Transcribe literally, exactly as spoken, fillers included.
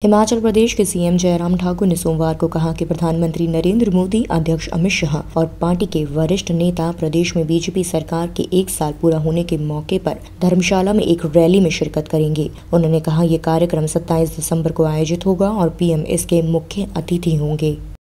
हिमाचल प्रदेश के सीएम जयराम ठाकुर ने सोमवार को कहा कि प्रधानमंत्री नरेंद्र मोदी, अध्यक्ष अमित शाह और पार्टी के वरिष्ठ नेता प्रदेश में बीजेपी सरकार के एक साल पूरा होने के मौके पर धर्मशाला में एक रैली में शिरकत करेंगे। उन्होंने कहा, ये कार्यक्रम सत्ताईस दिसंबर को आयोजित होगा और पीएम इसके मुख्य अतिथि होंगे।